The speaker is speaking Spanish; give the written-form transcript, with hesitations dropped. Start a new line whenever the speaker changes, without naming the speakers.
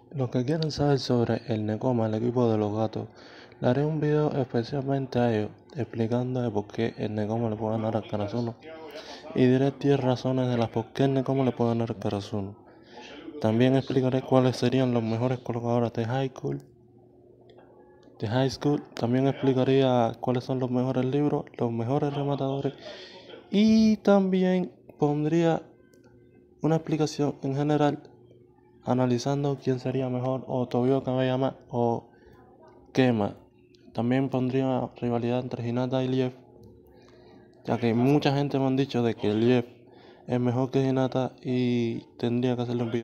Los que quieran saber sobre el Nekoma, el equipo de los gatos, le haré un video especialmente a ellos, explicando de por qué el Nekoma le puede ganar al Karasuno. Y diré 10 razones de las por qué el Nekoma le puede ganar al Karasuno. También explicaré cuáles serían los mejores colocadores de High School. También explicaría cuáles son los mejores libros, los mejores rematadores. Y también pondría una explicación en general, analizando quién sería mejor, o Tobio Kageyama o Kema. También pondría rivalidad entre Hinata y Liev, ya que mucha gente me han dicho de que Liev es mejor que Hinata y tendría que hacerle un video.